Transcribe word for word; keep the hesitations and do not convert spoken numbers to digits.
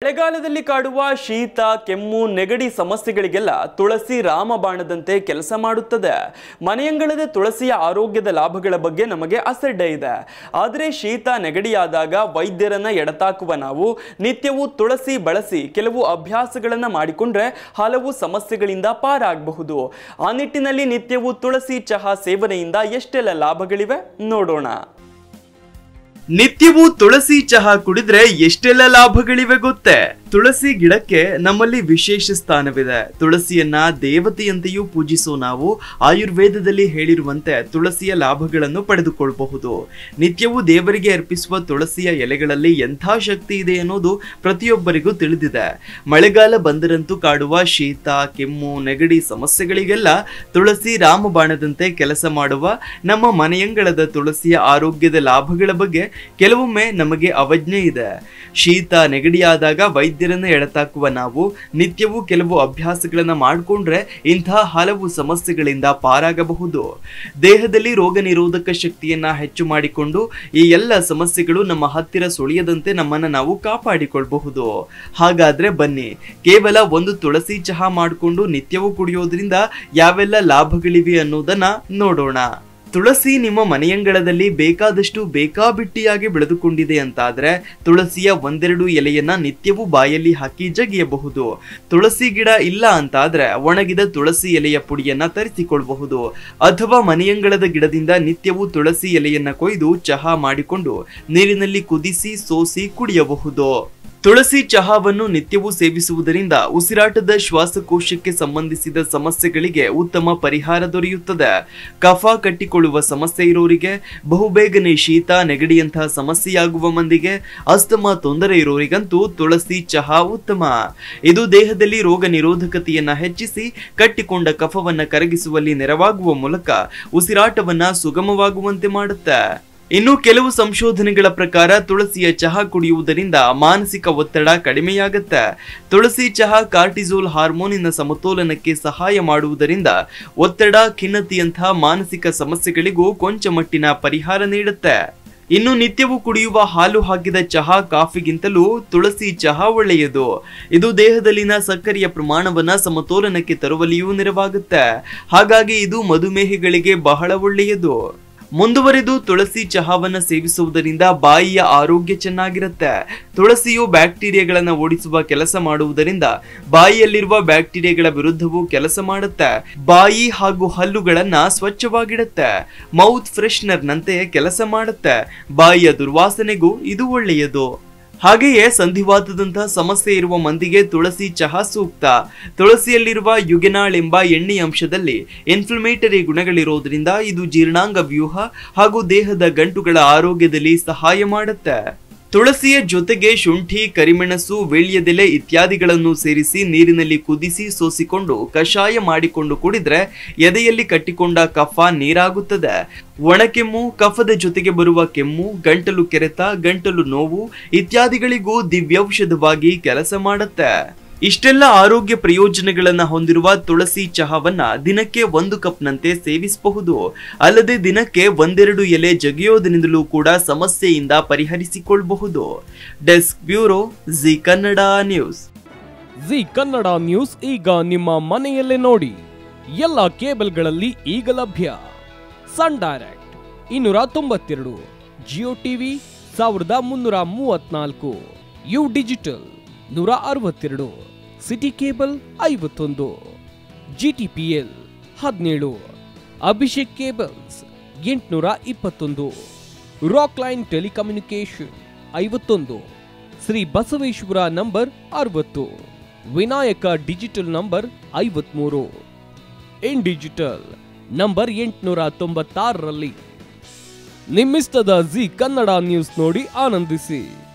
ಮಳೆಗಾಲದಲ್ಲಿ ಕಾಡುವ ಶೀತ, ಕೆಮ್ಮು, ನೆಗಡಿ ಸಮಸ್ಯೆಗಳಿಗೆಲ್ಲ ತುಳಸಿ ರಾಮಬಾಣದಂತೆ ಕೆಲಸ ಮಾಡುತ್ತದೆ. ಮನೆಯಂಗಳದ ತುಳಸಿಯ ಆರೋಗ್ಯದ ಲಾಭಗಳ ಬಗ್ಗೆ ನಮಗೆ ಅಸಡ್ಡೆ ಇದೆ. ಆದರೆ ಶೀತ, ನೆಗಡಿಯಾದಾಗ ವೈದ್ಯರನ್ನ ಎಡತಾಕುವ ನಾವು ನಿತ್ಯವೂ ತುಳಸಿ ಬಳಸಿ ಕೆಲವು ಅಭ್ಯಾಸಗಳನ್ನು ಮಾಡಿಕೊಂಡ್ರೆ ಹಲವು ಸಮಸ್ಯೆಗಳಿಂದ ಪಾರಾಗಬಹುದು. ಆ ನಿಟ್ಟಿನಲ್ಲಿ ನಿತ್ಯವೂ ತುಳಸಿ ಚಹಾ ಸೇವನೆಯಿಂದ ಎಷ್ಟೆಲ್ಲ ಲಾಭಗಳಿವೆ ನೋಡೋಣ. ನಿತ್ಯವೂ ತುಳಸಿ ಚಹಾ ಕುಡಿದ್ರೆ ಎಷ್ಟೆಲ್ಲ ಲಾಭಗಳಿವೆ ಗೊತ್ತೇ? ತುಳಸಿ ಗಿಡಕ್ಕೆ ನಮ್ಮಲ್ಲಿ ವಿಶೇಷ ಸ್ಥಾನವಿದೆ. ತುಳಸಿಯನ್ನ ದೇವತೆಯಂತೆಯೂ ಪೂಜಿಸೋ ನಾವು ಆಯುರ್ವೇದದಲ್ಲಿ ಹೇಳಿರುವಂತೆ ತುಳಸಿಯ ಲಾಭಗಳನ್ನು ಪಡೆದುಕೊಳ್ಳಬಹುದು. ನಿತ್ಯವೂ ದೇವರಿಗೆ ಅರ್ಪಿಸುವ ತುಳಸಿಯ ಎಲೆಗಳಲ್ಲಿ ಎಂಥ ಶಕ್ತಿ ಇದೆ ಅನ್ನೋದು ಪ್ರತಿಯೊಬ್ಬರಿಗೂ ತಿಳಿದಿದೆ. ಮಳೆಗಾಲ ಬಂದರಂತೂ ಕಾಡುವ ಶೀತ, ಕೆಮ್ಮು, ನೆಗಡಿ ಸಮಸ್ಯೆಗಳಿಗೆಲ್ಲ ತುಳಸಿ ರಾಮಬಾಣದಂತೆ ಕೆಲಸ ಮಾಡುವ ನಮ್ಮ ಮನೆಯಂಗಳದ ತುಳಸಿಯ ಆರೋಗ್ಯದ ಲಾಭಗಳ ಬಗ್ಗೆ ಕೆಲವೊಮ್ಮೆ ನಮಗೆ ಅವಜ್ಞೆ ಇದೆ. ಶೀತ, ನೆಗಡಿಯಾದಾಗ ವೈದ್ಯರನ್ನ ಎಡತಾಕುವ ನಾವು ನಿತ್ಯವೂ ಕೆಲವು ಅಭ್ಯಾಸಗಳನ್ನ ಮಾಡಿಕೊಂಡ್ರೆ ಇಂತಹ ಹಲವು ಸಮಸ್ಯೆಗಳಿಂದ ಪಾರಾಗಬಹುದು. ದೇಹದಲ್ಲಿ ರೋಗ ನಿರೋಧಕ ಶಕ್ತಿಯನ್ನ ಹೆಚ್ಚು ಮಾಡಿಕೊಂಡು ಈ ಎಲ್ಲ ಸಮಸ್ಯೆಗಳು ನಮ್ಮ ಹತ್ತಿರ ಸುಳಿಯದಂತೆ ನಮ್ಮನ್ನ ನಾವು ಕಾಪಾಡಿಕೊಳ್ಳಬಹುದು. ಹಾಗಾದ್ರೆ ಬನ್ನಿ, ಕೇವಲ ಒಂದು ತುಳಸಿ ಚಹಾ ಮಾಡಿಕೊಂಡು ನಿತ್ಯವೂ ಕುಡಿಯೋದ್ರಿಂದ ಯಾವೆಲ್ಲ ಲಾಭಗಳಿವೆ ಅನ್ನೋದನ್ನ ನೋಡೋಣ. ತುಳಸಿ ನಿಮ್ಮ ಮನೆಯಂಗಳದಲ್ಲಿ ಬೇಕಾದಷ್ಟು ಬೇಕಾಬಿಟ್ಟಿಯಾಗಿ ಬೆಳೆದುಕೊಂಡಿದೆ ಅಂತಾದ್ರೆ ತುಳಸಿಯ ಒಂದೆರಡು ಎಲೆಯನ್ನ ನಿತ್ಯವೂ ಬಾಯಲ್ಲಿ ಹಾಕಿ ಜಗಿಯಬಹುದು. ತುಳಸಿ ಗಿಡ ಇಲ್ಲ ಅಂತಾದ್ರೆ ಒಣಗಿದ ತುಳಸಿ ಎಲೆಯ ಪುಡಿಯನ್ನ ತರಿಸಿಕೊಳ್ಳಬಹುದು. ಅಥವಾ ಮನೆಯಂಗಳದ ಗಿಡದಿಂದ ನಿತ್ಯವೂ ತುಳಸಿ ಎಲೆಯನ್ನ ಕೊಯ್ದು ಚಹಾ ಮಾಡಿಕೊಂಡು ನೀರಿನಲ್ಲಿ ಕುದಿಸಿ ಸೋಸಿ ಕುಡಿಯಬಹುದು. ತುಳಸಿ ಚಹಾವನ್ನು ನಿತ್ಯವೂ ಸೇವಿಸುವುದರಿಂದ ಉಸಿರಾಟದ ಶ್ವಾಸಕೋಶಕ್ಕೆ ಸಂಬಂಧಿಸಿದ ಸಮಸ್ಯೆಗಳಿಗೆ ಉತ್ತಮ ಪರಿಹಾರ ದೊರೆಯುತ್ತದೆ. ಕಫ ಕಟ್ಟಿಕೊಳ್ಳುವ ಸಮಸ್ಯೆ ಇರೋರಿಗೆ, ಬಹುಬೇಗನೆ ಶೀತ, ನೆಗಡಿಯಂತಹ ಸಮಸ್ಯೆಯಾಗುವ ಮಂದಿಗೆ, ಅಸ್ತಮಾ ತೊಂದರೆ ಇರೋರಿಗಂತೂ ತುಳಸಿ ಚಹಾ ಉತ್ತಮ. ಇದು ದೇಹದಲ್ಲಿ ರೋಗ ನಿರೋಧಕತೆಯನ್ನ ಹೆಚ್ಚಿಸಿ ಕಟ್ಟಿಕೊಂಡ ಕಫವನ್ನ ಕರಗಿಸುವಲ್ಲಿ ನೆರವಾಗುವ ಮೂಲಕ ಉಸಿರಾಟವನ್ನ ಸುಗಮವಾಗುವಂತೆ ಮಾಡುತ್ತೆ. ಇನ್ನು ಕೆಲವು ಸಂಶೋಧನೆಗಳ ಪ್ರಕಾರ ತುಳಸಿಯ ಚಹಾ ಕುಡಿಯುವುದರಿಂದ ಮಾನಸಿಕ ಒತ್ತಡ ಕಡಿಮೆಯಾಗುತ್ತೆ. ತುಳಸಿ ಚಹಾ ಕಾರ್ಟಿಸೋಲ್ ಹಾರ್ಮೋನಿನ ಸಮತೋಲನಕ್ಕೆ ಸಹಾಯ ಮಾಡುವುದರಿಂದ ಒತ್ತಡ, ಖಿನ್ನತೆಯಂತಹ ಮಾನಸಿಕ ಸಮಸ್ಯೆಗಳಿಗೂ ಕೊಂಚ ಮಟ್ಟಿನ ಪರಿಹಾರ ನೀಡುತ್ತೆ. ಇನ್ನು ನಿತ್ಯವೂ ಕುಡಿಯುವ ಹಾಲು ಹಾಕಿದ ಚಹಾ, ಕಾಫಿಗಿಂತಲೂ ತುಳಸಿ ಚಹಾ ಒಳ್ಳೆಯದು. ಇದು ದೇಹದಲ್ಲಿನ ಸಕ್ಕರೆಯ ಪ್ರಮಾಣವನ್ನ ಸಮತೋಲನಕ್ಕೆ ತರುವಲ್ಲಿಯೂ ನೆರವಾಗುತ್ತೆ. ಹಾಗಾಗಿ ಇದು ಮಧುಮೇಹಿಗಳಿಗೆ ಬಹಳ ಒಳ್ಳೆಯದು. ಮುಂದುವರೆದು ತುಳಸಿ ಚಹಾವನ್ನ ಸೇವಿಸುವುದರಿಂದ ಬಾಯಿಯ ಆರೋಗ್ಯ ಚೆನ್ನಾಗಿರುತ್ತೆ. ತುಳಸಿಯು ಬ್ಯಾಕ್ಟೀರಿಯಾಗಳನ್ನ ಓಡಿಸುವ ಕೆಲಸ ಮಾಡುವುದರಿಂದ ಬಾಯಿಯಲ್ಲಿರುವ ಬ್ಯಾಕ್ಟೀರಿಯಾಗಳ ವಿರುದ್ಧವೂ ಕೆಲಸ ಮಾಡುತ್ತೆ. ಬಾಯಿ ಹಾಗೂ ಹಲ್ಲುಗಳನ್ನ ಸ್ವಚ್ಛವಾಗಿಡುತ್ತೆ. ಮೌತ್ ಫ್ರೆಶ್ನರ್ ನಂತೆ ಕೆಲಸ ಮಾಡುತ್ತೆ. ಬಾಯಿಯ ದುರ್ವಾಸನೆಗೂ ಇದು ಒಳ್ಳೆಯದು. ಹಾಗೆಯೇ ಸಂಧಿವಾತದಂತಹ ಸಮಸ್ಯೆ ಇರುವ ಮಂದಿಗೆ ತುಳಸಿ ಚಹಾ ಸೂಕ್ತ. ತುಳಸಿಯಲ್ಲಿರುವ ಯುಗೆನಾಳ್ ಎಂಬ ಎಣ್ಣೆ ಅಂಶದಲ್ಲಿ ಇನ್ಫ್ಲಮೇಟರಿ ಗುಣಗಳಿರೋದ್ರಿಂದ ಇದು ಜೀರ್ಣಾಂಗ ವ್ಯೂಹ ಹಾಗೂ ದೇಹದ ಗಂಟುಗಳ ಆರೋಗ್ಯದಲ್ಲಿ ಸಹಾಯ ಮಾಡುತ್ತೆ. ತುಳಸಿಯ ಜೊತೆಗೆ ಶುಂಠಿ, ಕರಿಮೆಣಸು, ವೀಳ್ಯದೆಲೆ ಇತ್ಯಾದಿಗಳನ್ನು ಸೇರಿಸಿ ನೀರಿನಲ್ಲಿ ಕುದಿಸಿ ಸೋಸಿಕೊಂಡು ಕಷಾಯ ಮಾಡಿಕೊಂಡು ಕುಡಿದ್ರೆ ಎದೆಯಲ್ಲಿ ಕಟ್ಟಿಕೊಂಡ ಕಫ ನೀರಾಗುತ್ತದೆ. ಒಣಕೆಮ್ಮು, ಕಫದ ಜೊತೆಗೆ ಬರುವ ಕೆಮ್ಮು, ಗಂಟಲು ಕೆರೆತ, ಗಂಟಲು ನೋವು ಇತ್ಯಾದಿಗಳಿಗೂ ದಿವ್ಯೌಷಧವಾಗಿ ಕೆಲಸ ಮಾಡುತ್ತೆ. ಇಷ್ಟೆಲ್ಲ ಆರೋಗ್ಯ ಪ್ರಯೋಜನಗಳನ್ನ ಹೊಂದಿರುವ ತುಳಸಿ ಚಹಾವನ್ನ ದಿನಕ್ಕೆ ಒಂದು ಕಪ್ನಂತೆ ಸೇವಿಸಬಹುದು. ಅಲ್ಲದೆ ದಿನಕ್ಕೆ ಒಂದೆರಡು ಎಲೆ ಜಗಿಯೋದರಿಂದಲೂ ಕೂಡ ಸಮಸ್ಯೆಯಿಂದ ಪರಿಹರಿಸಿಕೊಳ್ಳಬಹುದು. Desk bureau, Zee Kannada news. Zee Kannada news ಈಗ ನಿಮ್ಮ ಮನೆಯಲ್ಲೇ ನೋಡಿ. ಎಲ್ಲ ಕೇಬಲ್ಗಳಲ್ಲಿ ಈಗ ಲಭ್ಯ. ಸನ್ ಡೈರೆಕ್ಟ್ ಇನ್ನೂರ ತೊಂಬತ್ತೆರಡು, ಜಿಯೋ ಟಿವಿ ಸಾವಿರದ ಮುನ್ನೂರ ಮೂವತ್ನಾಲ್ಕು, ಯು ಡಿಜಿಟಲ್ ನೂರ ಅರವತ್ತೆರಡು, ಸಿಟಿ ಕೇಬಲ್ ಐವತ್ತೊಂದು, ಜಿಟಿಪಿಎಲ್ ಹದಿನೇಳು, ಅಭಿಷೇಕ್ ಕೇಬಲ್ಸ್ ಎಂಟುನೂರ ಇಪ್ಪತ್ತೊಂದು, ರಾಕ್ ಲೈನ್ ಟೆಲಿಕಮ್ಯುನಿಕೇಶನ್ ಐವತ್ತೊಂದು, ಶ್ರೀ ಬಸವೇಶ್ವರ ನಂಬರ್ ಅರವತ್ತು, ವಿನಾಯಕ ಡಿಜಿಟಲ್ ನಂಬರ್ ಐವತ್ಮೂರು, ಇನ್ ಡಿಜಿಟಲ್ ನಂಬರ್ ಎಂಟುನೂರ ತೊಂಬತ್ತಾರರಲ್ಲಿ. ನಿಮ್ಮಿಸ್ತದ ಜಿ ಕನ್ನಡ ನ್ಯೂಸ್ ನೋಡಿ ಆನಂದಿಸಿ.